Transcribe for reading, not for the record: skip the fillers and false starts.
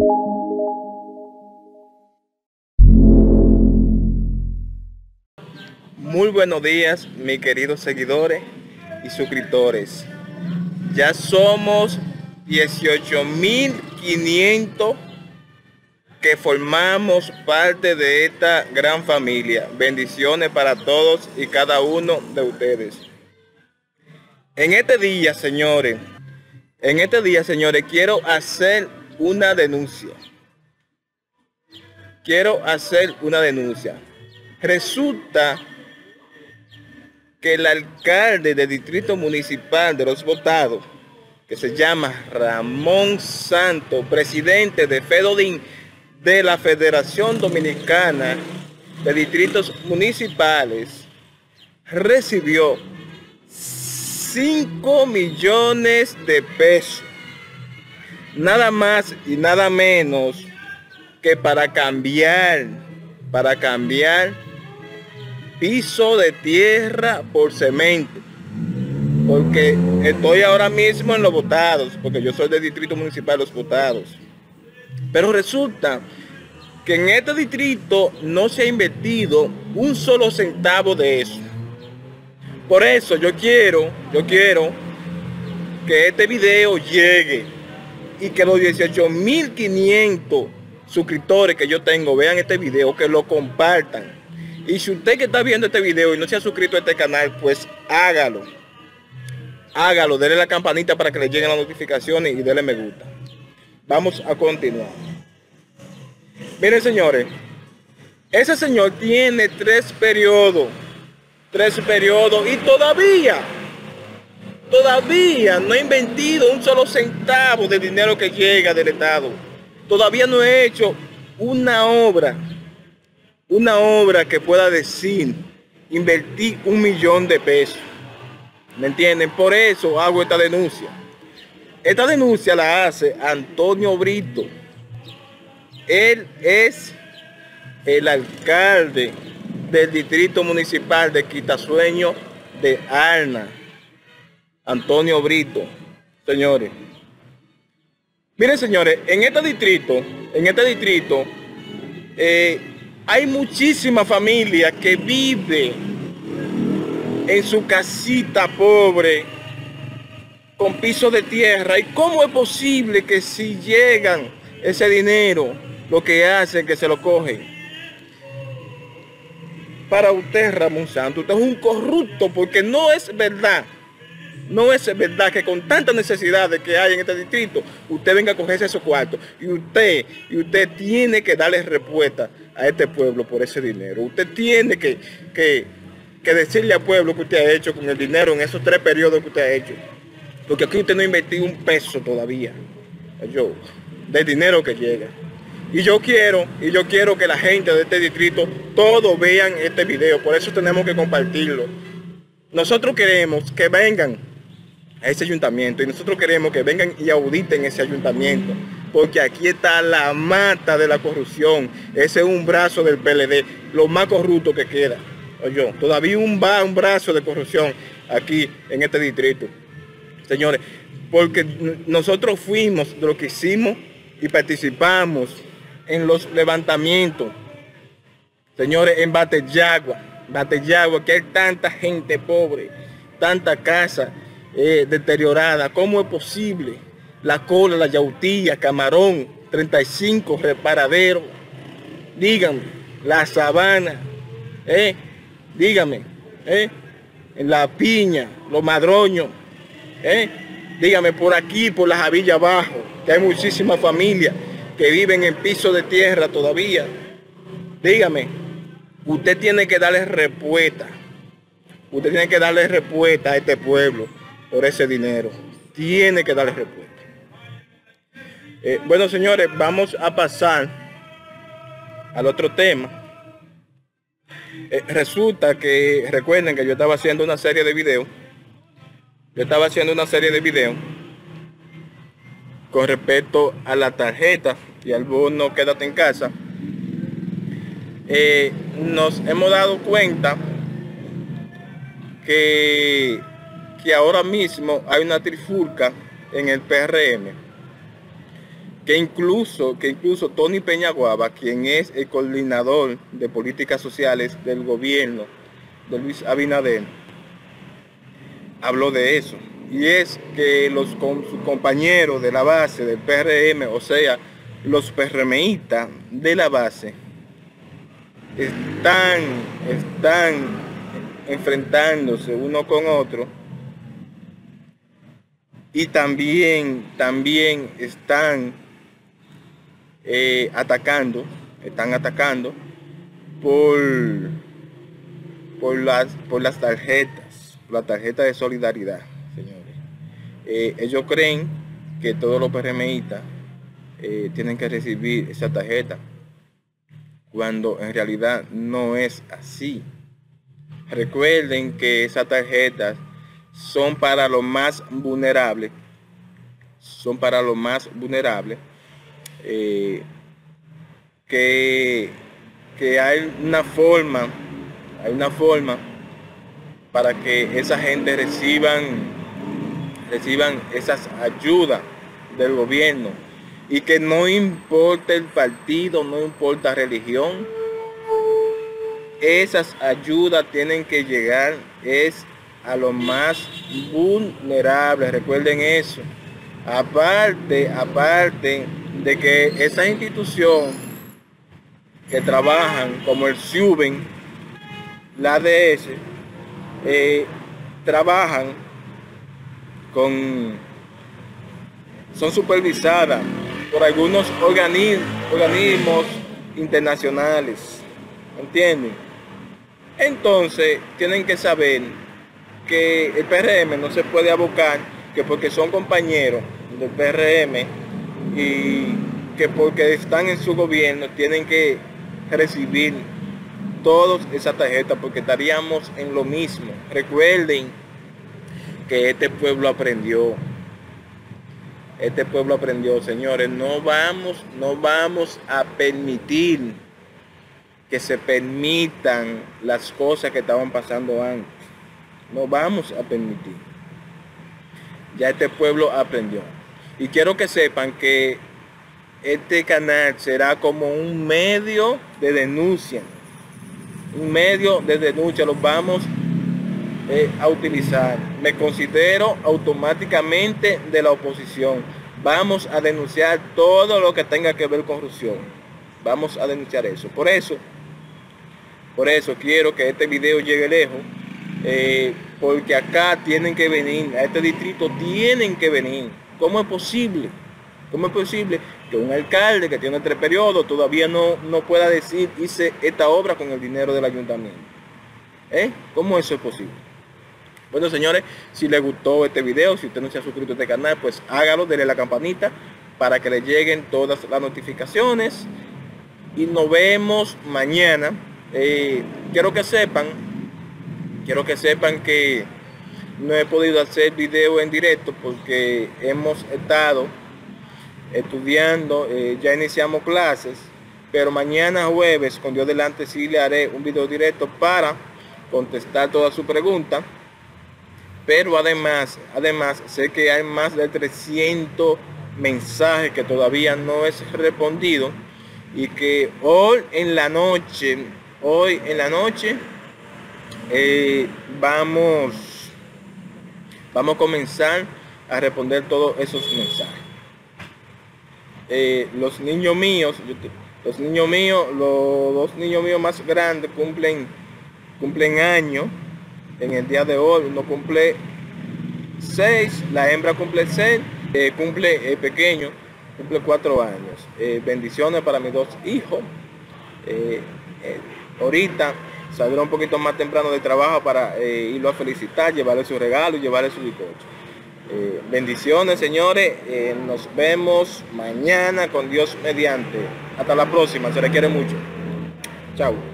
Muy buenos días, mis queridos seguidores y suscriptores. Ya somos 18.500 que formamos parte de esta gran familia. Bendiciones para todos y cada uno de ustedes. En este día, señores, quiero hacer una denuncia. Resulta que el alcalde del distrito municipal de Los Botados, que se llama Ramón Santos, presidente de FEDODIN, de la Federación Dominicana de Distritos Municipales, recibió 5 millones de pesos, nada más y nada menos que para cambiar piso de tierra por cemento, porque estoy ahora mismo en Los Botados, porque yo soy del distrito municipal de Los Botados, pero resulta que en este distrito no se ha invertido un solo centavo de eso. Por eso yo quiero que este video llegue y que los 18.500 suscriptores que yo tengo vean este video, que lo compartan. Y si usted que está viendo este video y no se ha suscrito a este canal, pues hágalo, denle la campanita para que le lleguen las notificaciones y denle me gusta. Vamos a continuar. Miren, señores, ese señor tiene 3 periodos y todavía no ha invertido un solo centavo de dinero que llega del Estado. Todavía no ha hecho una obra que pueda decir invertir 1 millón de pesos. ¿Me entienden? Por eso hago esta denuncia. Esta denuncia la hace Antonio Brito. Él es el alcalde del distrito municipal de Quitasueño de Arna. Antonio Brito, señores. Miren, señores, en este distrito hay muchísimas familias que viven en su casita pobre con piso de tierra. ¿Y cómo es posible que si llegan ese dinero, lo que hacen es que se lo cogen? Para usted, Ramón Santos, usted es un corrupto, porque no es verdad que con tantas necesidades que hay en este distrito, usted venga a cogerse esos cuartos. Y usted tiene que darle respuesta a este pueblo por ese dinero. Usted tiene que decirle al pueblo que usted ha hecho con el dinero en esos 3 periodos que usted ha hecho. Porque aquí usted no ha invertido un peso todavía del dinero que llega. Y yo quiero que la gente de este distrito todos vean este video. Por eso tenemos que compartirlo. Nosotros queremos que vengan a ese ayuntamiento y nosotros queremos que vengan y auditen ese ayuntamiento, porque aquí está la mata de la corrupción. Ese es un brazo del PLD, lo más corrupto que queda. Todavía un brazo de corrupción aquí en este distrito, señores, porque nosotros fuimos de lo que hicimos y participamos en los levantamientos, señores, en Bateyagua, que hay tanta gente pobre, tanta casa deteriorada. ¿Cómo es posible? La Cola, La Yautía, Camarón, 35 reparaderos, díganme, La Sabana, dígame, en La Piña, Los Madroños, dígame, por aquí, por la Javilla Abajo, que hay muchísimas familias que viven en piso de tierra todavía. Dígame, usted tiene que darle respuesta. Usted tiene que darle respuesta a este pueblo por ese dinero. Tiene que darle respuesta. Bueno, señores, vamos a pasar al otro tema. Resulta que, recuerden que yo estaba haciendo una serie de videos. Con respecto a la tarjeta y al bono Quédate en Casa. Nos hemos dado cuenta que ahora mismo hay una trifulca en el PRM, que incluso Tony Peñaguaba, quien es el coordinador de políticas sociales del gobierno de Luis Abinader, habló de eso. Y es que sus compañeros de la base del PRM, o sea, los PRMistas de la base, están enfrentándose uno con otro, y también están atacando por las tarjetas, la tarjeta de solidaridad, señores. Ellos creen que todos los PRMistas tienen que recibir esa tarjeta, cuando en realidad no es así. Recuerden que esas tarjetas son para los más vulnerables, que hay una forma para que esa gente reciban esas ayudas del gobierno, y que no importa el partido, no importa religión, esas ayudas tienen que llegar a los más vulnerables. Recuerden eso. Aparte de que esa institución que trabajan, como el SUBEN, la ADS, son supervisadas por algunos organismos internacionales, ¿entienden? Entonces tienen que saber que el PRM no se puede abocar que porque son compañeros del PRM y que porque están en su gobierno tienen que recibir todas esas tarjetas, porque estaríamos en lo mismo. Recuerden que este pueblo aprendió, señores. No vamos a permitir que se permitan las cosas que estaban pasando antes. No vamos a permitir. Ya este pueblo aprendió. Y quiero que sepan que este canal será como un medio de denuncia. Los vamos a utilizar. Me considero automáticamente de la oposición. Vamos a denunciar todo lo que tenga que ver con corrupción. Vamos a denunciar eso. Por eso quiero que este video llegue lejos, porque acá tienen que venir, a este distrito tienen que venir. ¿Cómo es posible que un alcalde que tiene 3 periodos todavía no pueda decir hice esta obra con el dinero del ayuntamiento? ¿Cómo eso es posible? Bueno, señores, si les gustó este video, si usted no se ha suscrito a este canal, pues hágalo, denle la campanita para que le lleguen todas las notificaciones, y nos vemos mañana. Quiero que sepan que no he podido hacer video en directo porque hemos estado estudiando, ya iniciamos clases, pero mañana jueves, con Dios delante, sí le haré un video directo para contestar todas sus preguntas. Pero además sé que hay más de 300 mensajes que todavía no es respondido, y que hoy en la noche vamos a comenzar a responder todos esos mensajes. Los niños míos, los dos niños míos más grandes cumplen años en el día de hoy. Uno cumple 6, la hembra cumple 6, pequeño cumple 4 años. Bendiciones para mis 2 hijos. Ahorita saldré un poquito más temprano de trabajo para irlo a felicitar, llevarle su regalo y llevarle su bizcocho. Bendiciones, señores. Nos vemos mañana con Dios mediante. Hasta la próxima, se les quiere mucho. Chao.